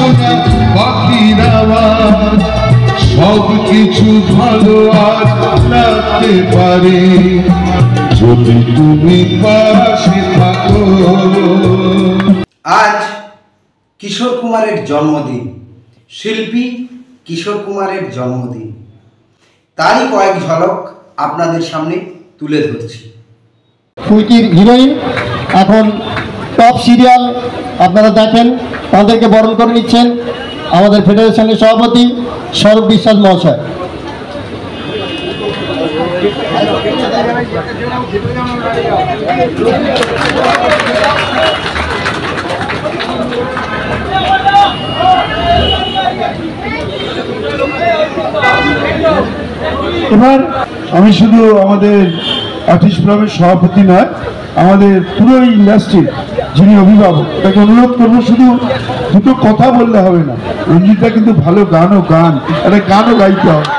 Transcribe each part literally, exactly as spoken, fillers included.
শোনা পাখির আওয়াজ, সব কিছু ভালো আজ লাগতে পারে যদি তুমি পাশে থাকো। আজ কিশোর কুমারের জন্মদিন, শিল্পী কিশোর কুমারের জন্মদিন, তারই কয়েক ঝলক আপনাদের সামনে তুলে ধরছি। ফুলকির হিরোইন, এখন টপ সিরিয়াল আপনারা দেখেন, তাদেরকে বরণ করে নিচ্ছেন আমাদের ফেডারেশনের সভাপতি স্বরূপ বিশ্বাস মহাশয়। এবার আমি শুধু আমাদের আর্টিস্ট ক্লাবের সভাপতি নয়, আমাদের পুরো ইন্ডাস্ট্রির যিনি অভিভাবক, তাকে অনুরোধ করবো শুধু দুটো কথা বললে হবে না, রঞ্জিতদা কিন্তু ভালো গানও গান, একটা গানও গাইতে হবে।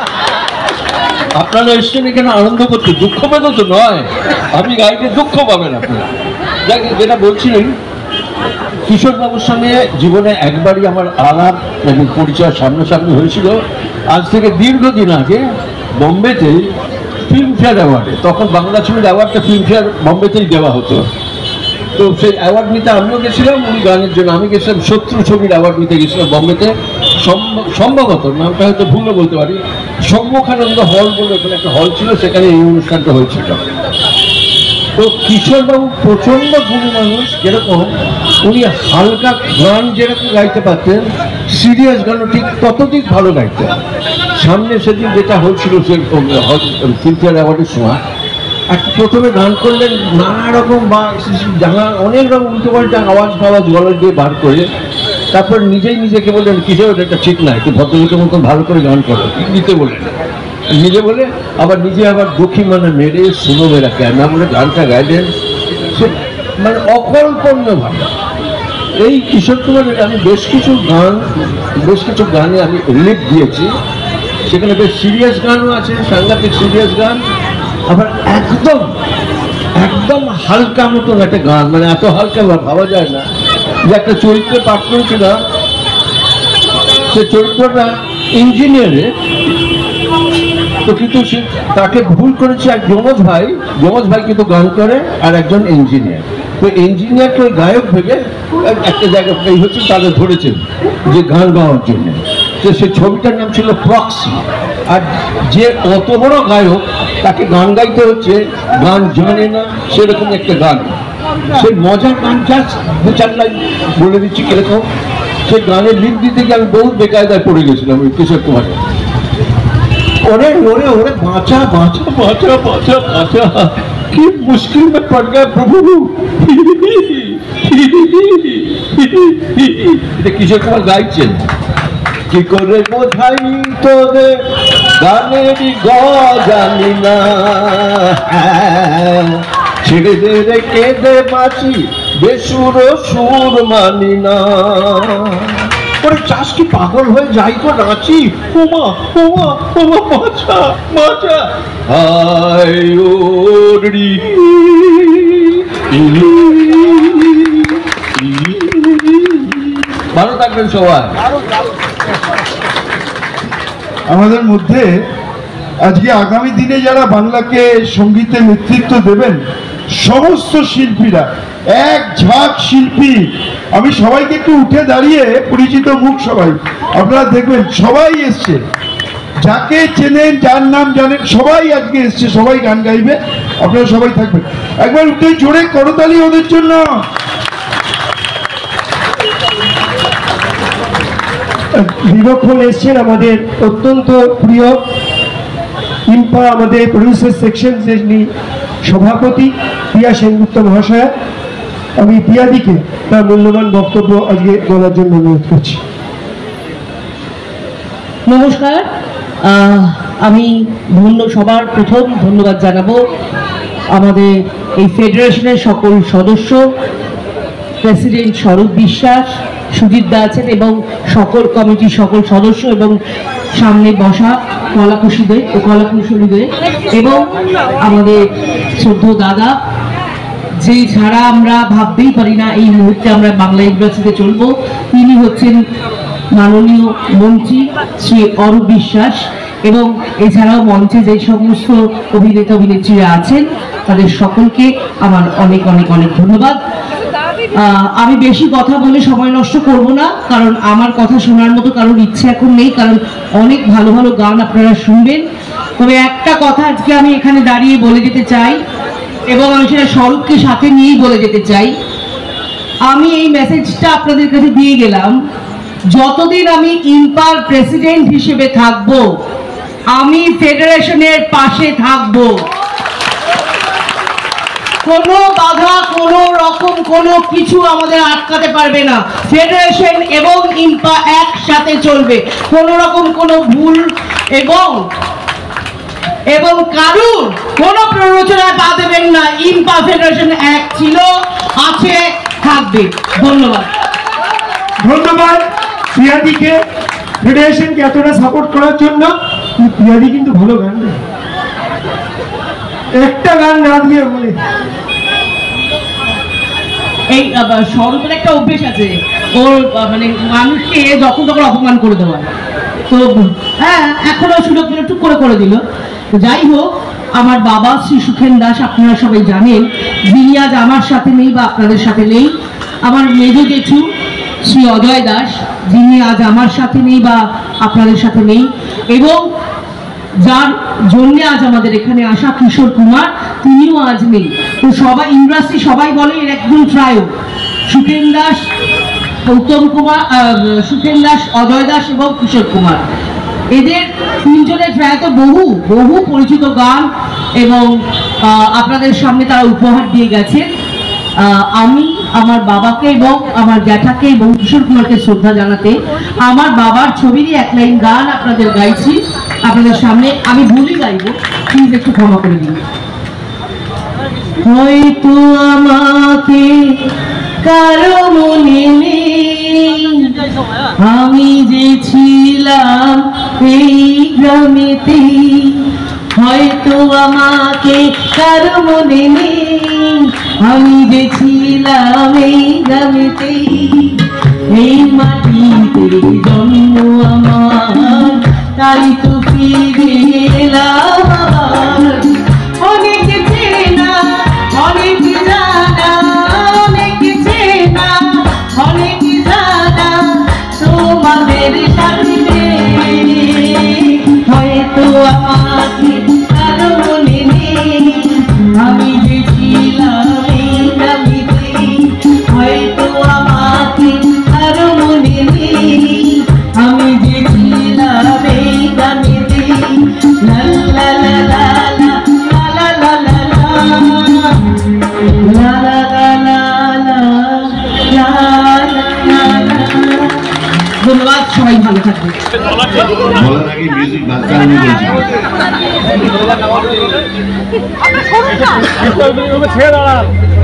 আপনারা এসছেন এখানে আনন্দ করতে, দুঃখ পেতে তো নয়, আমি গাইতে দুঃখ পাবেন আপনারা। যাক, যেটা বলছিলেন, কিশোরবাবুর সঙ্গে জীবনে একবারই আমার আলাপ এবং পরিচয় সামনাসামনি হয়েছিল, আজ থেকে দীর্ঘদিন আগে বম্বেতে ফিল্মফেয়ার অ্যাওয়ার্ডে। তখন বাংলা ছবির অ্যাওয়ার্ডটা ফিল্মফেয়ার বম্বেতেই দেওয়া হতো। তো সেই অ্যাওয়ার্ড নিতে আমিও গেছিলাম, উনি গানের জন্য। আমি গেছিলাম শত্রু ছবির অ্যাওয়ার্ড নিতে গেছিলাম বম্বেতে, সম্ভবত নামটা হয়তো ভুলও বলতে পারি, সম্মুখানন্দ হল বলে ওখানে একটা হল ছিল, সেখানে এই অনুষ্ঠানটা হয়েছিল। তো কিশোরবাবু প্রচণ্ড গুণী মানুষ, যেরকম উনি হালকা গান যেরকম গাইতে পারতেন, সিরিয়াস গানও ঠিক ততদিক ভালো গাইতেন। সামনে সেদিন যেটা হয়েছিল সে ফিল্মফেয়ার অ্যাওয়ার্ডের সময়, একটা প্রথমে গান করলেন নানা রকম বা জানা অনেক রকম উল্টো পাল্টা আওয়াজ ফাওয়াজ গলা দিয়ে বার করে, তারপর নিজেই নিজেকে বললেন কিশোর এটা ঠিক না, একটু ভদ্রলোকের মতন ভালো করে গান করো, নিতে বললেন নিজে বলে, আবার নিজে আবার দুঃখী মানে মেরে শুনো মেরা ক্যামেরা বলে গানটা গাইলেন, সে মানে অকল্পনীয় ভাবে। এই কিশোর কুমারের আমি বেশ কিছু গান বেশ কিছু গানে আমি রিলিফ দিয়েছি, সেখানে বেশ সিরিয়াস গানও আছে, সাংঘাতিক সিরিয়াস গান, আবার একদম একদম হালকা মতন একটা গান, মানে এত হালকা ভাবা যায় না। যে একটা চরিত্রে পাঠ করেছিলাম, সে চরিত্রটা ইঞ্জিনিয়ারের, তো কিন্তু সে তাকে ভুল করেছে এক যমজ ভাই, যমজ ভাই কিন্তু গান করে আর একজন ইঞ্জিনিয়ার। তো ইঞ্জিনিয়ারকে ওই গায়ক ভেবে একটা জায়গা এই হচ্ছে তাদের ধরেছেন যে গান গাওয়ার জন্য। তো সে ছবিটার নাম ছিল প্রক্সি। আর যে অত বড় গায়ক, তাকে গান গাইতে হচ্ছে, গান জানে না সেরকম একটা গান, সেই মজার গান জাস্ট দু চার লাইন বলে দিচ্ছি কিরকম। সে গানের লিপ দিতে গিয়ে আমি বহু বেকায়দায় পড়ে গেছিলাম ওই কিশোর কুমারে। ওরে ওরে ওরে বাঁচা বাঁচা বাঁচা বাঁচা বাঁচা, কি মুশকিল में पड़ गया प्रभु। এটা কিশোর কুমার গাইছেন, কি করে বোঝাই তোদের গানেরই গ জানি না, ছেড়ে দে রে কেঁদে বাঁচি বেসুর সুর মানি না। ওরে চাষ কি পাগল হয়ে যাই তো নাচি, ওমা ওমা ওমা বাঁচা বাঁচা, হায় ওরি ভালো থাকবেন সবাই। আমাদের মধ্যে আজকে আগামী দিনে যারা বাংলাকে সঙ্গীতে নেতৃত্ব দেবেন, সমস্ত শিল্পীরা, এক ঝাঁক শিল্পী, আমি সবাইকে একটু উঠে দাঁড়িয়ে, পরিচিত মুখ সবাই আপনারা দেখবেন, সবাই এসছে, যাকে চেনেন যার নাম জানেন সবাই আজকে এসছে, সবাই গান গাইবে, আপনারা সবাই থাকবেন। একবার উঠে জোরে করতালি ওদের জন্য। বিভক্ষণ এসছেন আমাদের অত্যন্ত প্রিয় ইম্পা, আমাদের প্রডিউসার সেকশন যিনি সভাপতি প্রিয়া সেনগুপ্ত মহাশয়া। আমি প্রিয়াদিকে তার মূল্যবান বক্তব্য আজকে বলার জন্য অনুরোধ করছি। নমস্কার, আমি ধন্য সবার প্রথম ধন্যবাদ জানাবো আমাদের এই ফেডারেশনের সকল সদস্য, প্রেসিডেন্ট স্বরূপ বিশ্বাস, সুজিত দা আছেন এবং সকল কমিটির সকল সদস্য এবং সামনে বসা কলাকুশলীদের ও কলাকুশলীদের এবং আমাদের শ্রদ্ধেয় দাদা, যে ছাড়া আমরা ভাবতেই পারি না এই মুহূর্তে আমরা বাংলা ইউনিভার্সিটিতে চলবো, তিনি হচ্ছেন মাননীয় মন্ত্রী শ্রী অরূপ বিশ্বাস এবং এছাড়াও মঞ্চে যে সমস্ত অভিনেতা অভিনেত্রীরা আছেন তাদের সকলকে আমার অনেক অনেক অনেক ধন্যবাদ। আমি বেশি কথা বলে সময় নষ্ট করব না, কারণ আমার কথা শোনার মতো কারোর ইচ্ছে এখন নেই, কারণ অনেক ভালো ভালো গান আপনারা শুনবেন। তবে একটা কথা আজকে আমি এখানে দাঁড়িয়ে বলে যেতে চাই, এবং আমি সেটা স্বরূপকে সাথে নিয়েই বলে যেতে চাই। আমি এই মেসেজটা আপনাদের কাছে দিয়ে গেলাম, যতদিন আমি ইম্পার প্রেসিডেন্ট হিসেবে থাকব আমি ফেডারেশনের পাশে থাকব। কোনো বাধা, কোনো রকম কোনো কিছু আমাদের আটকাতে পারবে না। ফেডারেশন এবং ইম্পা একসাথে চলবে। কোনো রকম কোনো ভুল এবং এবং কারুর কোনো প্ররোচনায় পা দেবেন না। ইম্পা ফেডারেশন এক ছিল, আছে, থাকবে। ধন্যবাদ। ধন্যবাদ প্রিয়াদিকে, ফেডারেশনকে এতটা সাপোর্ট করার জন্য। প্রিয়াদি কিন্তু ভালো গান দেয়, একটা গান না দিয়ে বলে। এই স্বরূপের একটা অভ্যেস আছে, ওর মানে মানুষকে যখন তখন অপমান করে দেওয়া। তো হ্যাঁ, এখনো সুযোগ পেলে টুক করে করে দিল। যাই হোক, আমার বাবা শ্রী সুখেন দাস আপনারা সবাই জানেন, যিনি আজ আমার সাথে নেই বা আপনাদের সাথে নেই। আমার মেজ জেঠু শ্রী অজয় দাস, যিনি আজ আমার সাথে নেই বা আপনাদের সাথে নেই, এবং যার জন্য আজ আমাদের এখানে আসা কিশোর কুমার, তিনিও আজ নেই। তো সবাই ইন্ডাস্ট্রি সবাই বলে এর একজন ট্রায়ো, সুখেন দাস, গৌতম কুমার, সুখেন দাস, অজয় দাস এবং কিশোর কুমার। এদের তিনজনের ট্রায়তে বহু বহু পরিচিত গান এবং আপনাদের সামনে তারা উপহার দিয়ে গেছে। আমি আমার বাবাকে এবং আমার জ্যাঠাকে এবং কিশোর কুমারকে শ্রদ্ধা জানাতে আমার বাবার ছবিরই এক লাইন গান আপনাদের গাইছি আপনাদের সামনে। আমি ভুলই গাইব, প্লিজ একটু ক্ষমা করে দিন। হয়তো আমাকে কারো মনে নেই, আমি যে ছিলাম এই গ্রামেতে। হয়তো আমাকে কারো মনে নেই, আমি যে ছিলাম এই গ্রামেতে। এই মাটিতে জন্ম আমার, তাই তো ফিরে এলাম আবার। অনেক চেনা, অনেক জানা, অনেক চেনা, অনেক জানা তোমাদের সামনে। হয়তো আমাকে কারো মনে নেই, আমি যে ছিলাম এই গ্রামেতে। হয়তো আমাকে কারো মনে নেই, আমি যে ছিলাম এই গ্রামেতে। লা লা লা লা লা লা লা লা লা লা লা। ধন্যবাদ, সবাই ভালো থাকবে। বলার আগে মিউজিক বাজতে আমি বলছি ছেড়ে দাঁড়ান।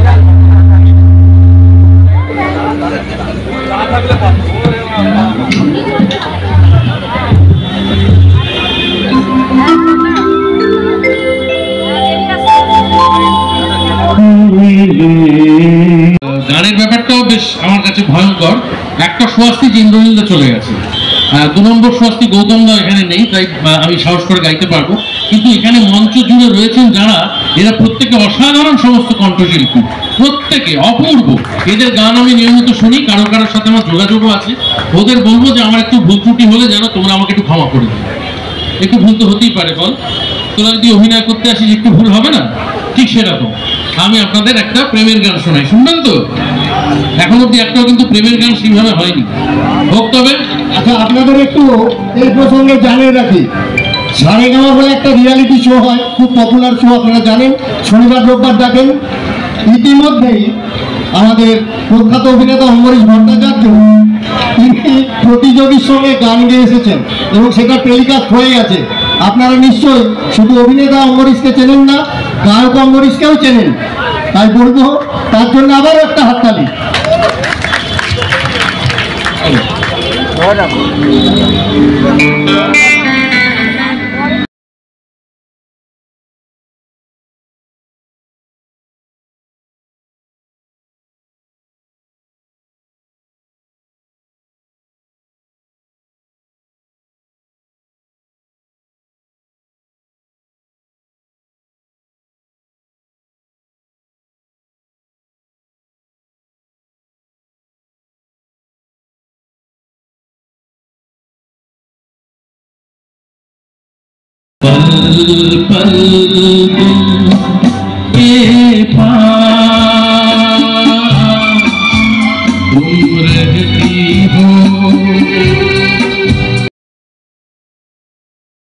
গানের ব্যাপারটাও বেশ আমার কাছে ভয়ঙ্কর। একটা স্বস্তি ইন্দ্রনীলদা চলে গেছে, দু নম্বর স্বস্তি গৌতম দা এখানে নেই, তাই আমি সাহস করে গাইতে পারবো। কিন্তু এখানে মঞ্চ জুড়ে রয়েছেন যারা, এরা প্রত্যেকে অসাধারণ সমস্ত কণ্ঠশিল্পী, প্রত্যেকে অপূর্ব। এদের গান আমি নিয়মিত শুনি, কারো কারোর সাথে আমার যোগাযোগও আছে। ওদের বলবো যে আমার একটু ভুল ত্রুটি হলে যেন তোমরা আমাকে একটু ক্ষমা করে দিও। একটু ভুল তো হতেই পারে, বল তোরা যদি অভিনয় করতে আসিস একটু ভুল হবে না? ঠিক সেরকম আমি আপনাদের একটা প্রেমের গান শোনাই, শুনবেন তো? এখন অব্দি একটাও কিন্তু প্রেমের গান সেইভাবে হয়নি, হোক তবে। আচ্ছা, আপনাদের একটু এই প্রসঙ্গে জানিয়ে রাখি, সারেগামা বলে একটা রিয়ালিটি শো হয়, খুব পপুলার শো, আপনারা জানেন, শনিবার রোববার দেখেন। ইতিমধ্যেই আমাদের প্রখ্যাত অভিনেতা অম্বরীশ ভট্টাচার্য তিনি প্রতিযোগীর সঙ্গে গান গেয়ে এসেছেন এবং সেটা টেলিকাস্ট হয়ে গেছে। আপনারা নিশ্চয়ই শুধু অভিনেতা অম্বরীশকে চেনেন না, গায়ক অম্বরীশকেও চেনেন। তাই বলবো তার জন্য আবারও একটা হাততালি। पल पल